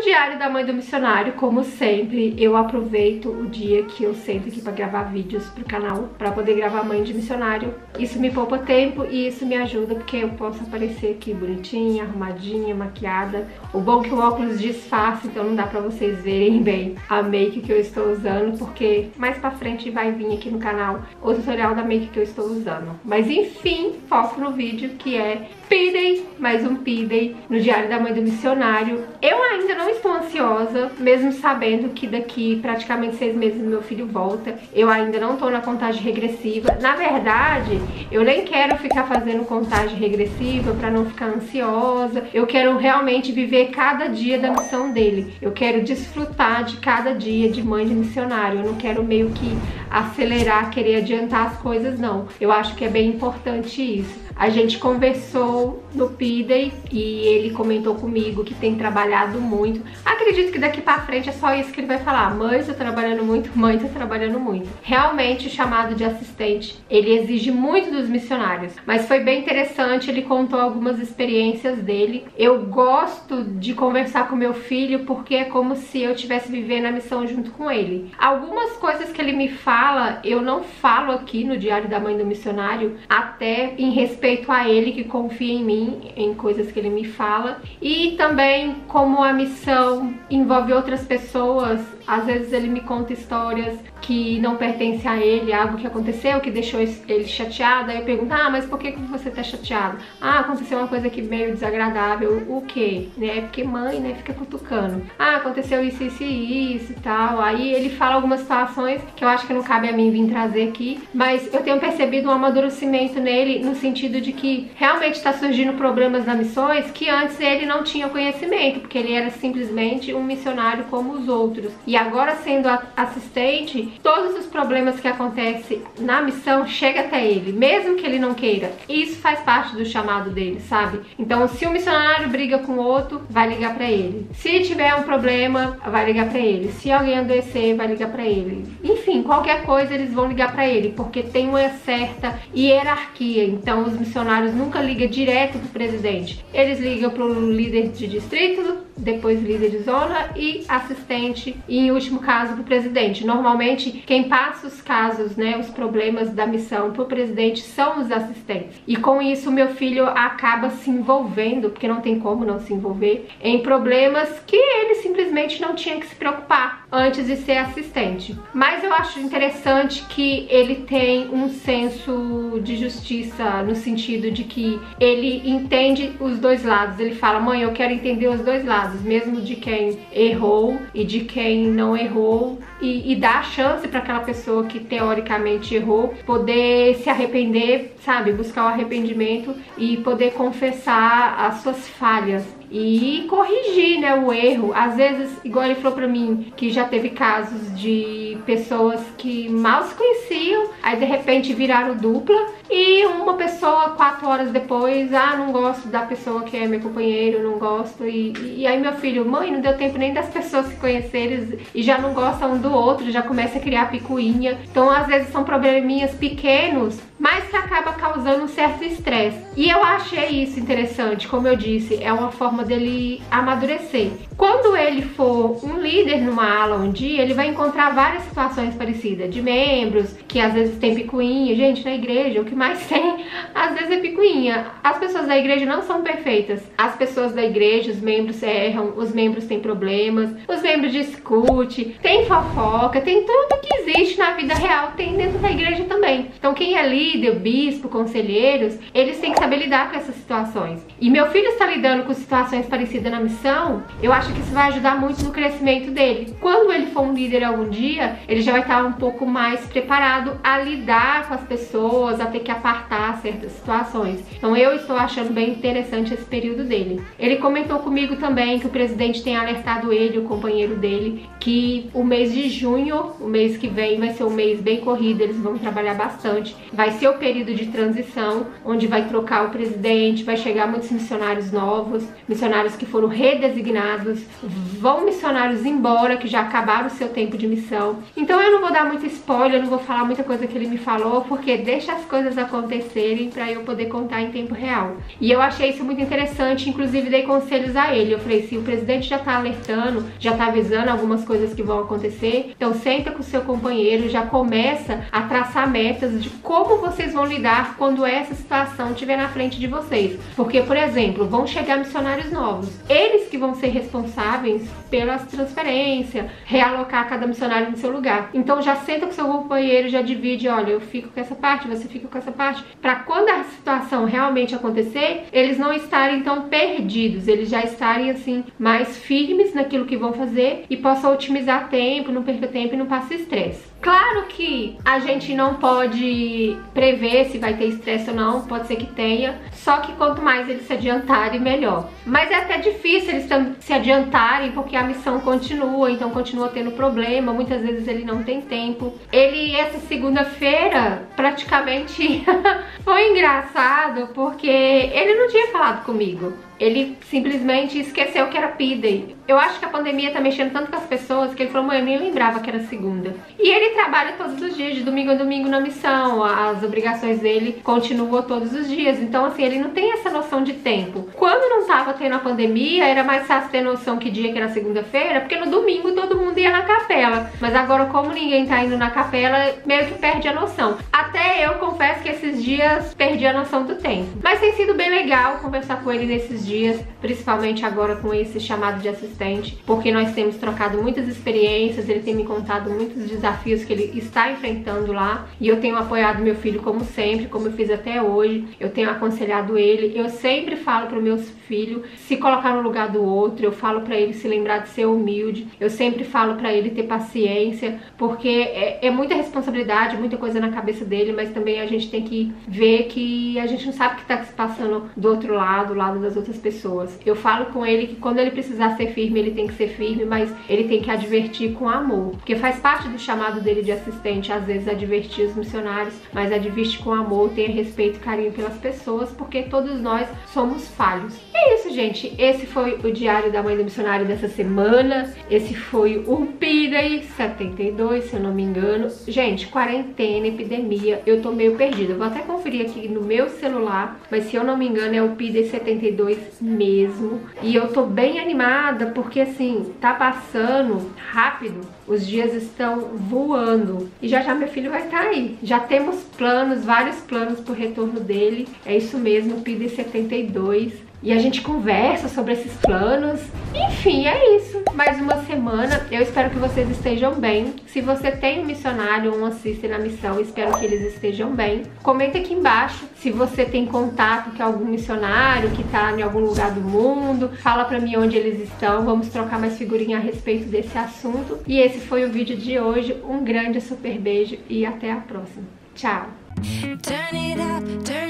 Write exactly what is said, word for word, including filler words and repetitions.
Diário da Mãe do Missionário, como sempre, eu aproveito o dia que eu sento aqui pra gravar vídeos pro canal, pra poder gravar Mãe de Missionário. Isso me poupa tempo e isso me ajuda, porque eu posso aparecer aqui bonitinha, arrumadinha, maquiada. O bom é que o óculos disfarça, então não dá pra vocês verem bem a make que eu estou usando, porque mais pra frente vai vir aqui no canal o tutorial da make que eu estou usando. Mas enfim, foco no vídeo que é P-Day, mais um P-Day no Diário da Mãe do Missionário. Eu ainda não estou ansiosa, mesmo sabendo que daqui praticamente seis meses meu filho volta. Eu ainda não tô na contagem regressiva. Na verdade, eu nem quero ficar fazendo contagem regressiva pra não ficar ansiosa. Eu quero realmente viver cada dia da missão dele. Eu quero desfrutar de cada dia de mãe de missionário. Eu não quero meio que acelerar, querer adiantar as coisas, não. Eu acho que é bem importante isso. A gente conversou no P-Day e ele comentou comigo que tem trabalhado muito. Acredito que daqui pra frente é só isso que ele vai falar. Mãe, tô trabalhando muito, mãe, tô trabalhando muito. Realmente o chamado de assistente, ele exige muito dos missionários. Mas foi bem interessante, ele contou algumas experiências dele. Eu gosto de conversar com meu filho porque é como se eu estivesse vivendo a missão junto com ele. Algumas coisas que ele me fala, eu não falo aqui no Diário da Mãe do Missionário, até em respeito respeito a ele, que confia em mim, em coisas que ele me fala. E também como a missão envolve outras pessoas, às vezes ele me conta histórias que não pertencem a ele, algo que aconteceu, que deixou ele chateado. Aí eu pergunto, ah, mas por que você tá chateado? Ah, aconteceu uma coisa aqui meio desagradável. O quê? Né? Porque mãe, né, fica cutucando. Ah, aconteceu isso, isso e isso e tal. Aí ele fala algumas situações que eu acho que não cabe a mim vir trazer aqui, mas eu tenho percebido um amadurecimento nele, no sentido de que realmente está surgindo problemas nas missões que antes ele não tinha conhecimento, porque ele era simplesmente um missionário como os outros. E agora, sendo assistente, todos os problemas que acontecem na missão chegam até ele, mesmo que ele não queira. Isso faz parte do chamado dele, sabe? Então, se o missionário briga com outro, vai ligar pra ele. Se tiver um problema, vai ligar pra ele. Se alguém adoecer, vai ligar pra ele. Enfim, qualquer coisa eles vão ligar pra ele, porque tem uma certa hierarquia. Então, os missionários nunca ligam direto pro presidente. Eles ligam pro líder de distrito, depois líder de zona e assistente, e em último caso pro presidente. Normalmente quem passa os casos, né, os problemas da missão pro presidente são os assistentes. E com isso meu filho acaba se envolvendo, porque não tem como não se envolver, em problemas que ele simplesmente não tinha que se preocupar antes de ser assistente. Mas eu acho interessante que ele tem um senso de justiça, no sentido de que ele entende os dois lados. Ele fala, mãe, eu quero entender os dois lados, mesmo de quem errou e de quem não errou, e, e dar a chance para aquela pessoa que teoricamente errou poder se arrepender, sabe, buscar o arrependimento e poder confessar as suas falhas e corrigir, né, o erro. Às vezes, igual ele falou pra mim, que já teve casos de pessoas que mal se conheciam, aí de repente viraram dupla, e uma pessoa quatro horas depois, ah, não gosto da pessoa que é meu companheiro, não gosto, e, e aí meu filho, mãe, não deu tempo nem das pessoas se conhecerem e já não gostam um do outro, já começa a criar picuinha. Então às vezes são probleminhas pequenos, mas que acaba causando um certo estresse. E eu achei isso interessante, como eu disse, é uma forma dele amadurecer. Quando ele for um líder numa ala um dia, ele vai encontrar várias situações parecidas, de membros que às vezes tem picuinha. Gente, na igreja o que mais tem às vezes é picuinha. As pessoas da igreja não são perfeitas. As pessoas da igreja, os membros erram, os membros têm problemas, os membros discutem, tem fofoca, tem tudo que existe na vida real, tem dentro da igreja também. Então quem é líder, bispo, conselheiros, eles têm que saber lidar com essas situações. E meu filho está lidando com situações parecidas na missão. Eu acho que isso vai ajudar muito no crescimento dele. Quando ele for um líder algum dia, ele já vai estar um pouco mais preparado a lidar com as pessoas, a ter que apartar certas situações. Então eu estou achando bem interessante esse período dele. Ele comentou comigo também que o presidente tem alertado ele, o companheiro dele, que o mês de junho, o mês que vem, vai ser um mês bem corrido, eles vão trabalhar bastante. Vai ser o período de transição, onde vai trocar o presidente, vai chegar muitos missionários novos, missionários que foram redesignados, vão missionários embora, que já acabaram o seu tempo de missão. Então eu não vou dar muito spoiler, eu não vou falar muita coisa que ele me falou, porque deixa as coisas acontecerem para eu poder contar em tempo real. E eu achei isso muito interessante, inclusive dei conselhos a ele. Eu falei, se o presidente já tá alertando, já tá avisando algumas coisas que vão acontecer, então senta com o seu companheiro, já começa a traçar metas de como vocês vão lidar quando essa situação estiver na frente de vocês. Porque, por exemplo, vão chegar missionários novos, eles que vão ser responsáveis pelas transferências, realocar cada missionário no seu lugar. Então já senta com o seu companheiro, já divide, olha, eu fico com essa parte, você fica com essa parte, para quando a situação realmente acontecer, eles não estarem tão perdidos, eles já estarem assim mais firmes naquilo que vão fazer e possam otimizar tempo, não perca tempo e não passe estresse. Claro que a gente não pode prever se vai ter estresse ou não, pode ser que tenha, só que quanto mais eles se adiantarem, melhor. Mas é até difícil eles se adiantarem, porque a missão continua, então continua tendo problema, muitas vezes ele não tem tempo. Ele, essa segunda-feira, praticamente foi engraçado, porque ele não tinha falado comigo. Ele simplesmente esqueceu que era P-Day. Eu acho que a pandemia tá mexendo tanto com as pessoas que ele falou, mãe, eu nem lembrava que era segunda. E ele trabalha todos os dias, de domingo a domingo na missão. As obrigações dele continuam todos os dias. Então, assim, ele não tem essa noção de tempo. Quando não tava tendo a pandemia, era mais fácil ter noção que dia que era segunda-feira, porque no domingo todo mundo ia na capela. Mas agora, como ninguém tá indo na capela, meio que perde a noção. Até eu confesso que esses dias perdi a noção do tempo. Mas tem sido bem legal conversar com ele nesses dias. Dias, principalmente agora com esse chamado de assistente, porque nós temos trocado muitas experiências, ele tem me contado muitos desafios que ele está enfrentando lá, e eu tenho apoiado meu filho como sempre, como eu fiz até hoje, eu tenho aconselhado ele, eu sempre falo para o meu filho se colocar no lugar do outro, eu falo para ele se lembrar de ser humilde, eu sempre falo para ele ter paciência, porque é, é muita responsabilidade, muita coisa na cabeça dele, mas também a gente tem que ver que a gente não sabe o que está se passando do outro lado, do lado das outras pessoas. Eu falo com ele que quando ele precisar ser firme, ele tem que ser firme, mas ele tem que advertir com amor, porque faz parte do chamado dele de assistente, às vezes advertir os missionários, mas adverte com amor, tenha respeito e carinho pelas pessoas, porque todos nós somos falhos. É isso, gente, esse foi o Diário da Mãe do Missionário dessa semana, esse foi o P-Day setenta e dois, se eu não me engano. Gente, quarentena, epidemia, eu tô meio perdida, eu vou até conferir aqui no meu celular, mas se eu não me engano é o P-Day setenta e dois mesmo, e eu tô bem animada porque assim, tá passando rápido, os dias estão voando e já já meu filho vai estar aí, já temos planos, vários planos pro retorno dele, é isso mesmo, P-Day setenta e dois, e a gente conversa sobre esses planos. Enfim, é isso. Mais uma semana. Eu espero que vocês estejam bem. Se você tem um missionário ou um assiste na missão, espero que eles estejam bem. Comenta aqui embaixo se você tem contato com algum missionário que tá em algum lugar do mundo. Fala pra mim onde eles estão. Vamos trocar mais figurinha a respeito desse assunto. E esse foi o vídeo de hoje. Um grande super beijo e até a próxima. Tchau! Turn it up, turn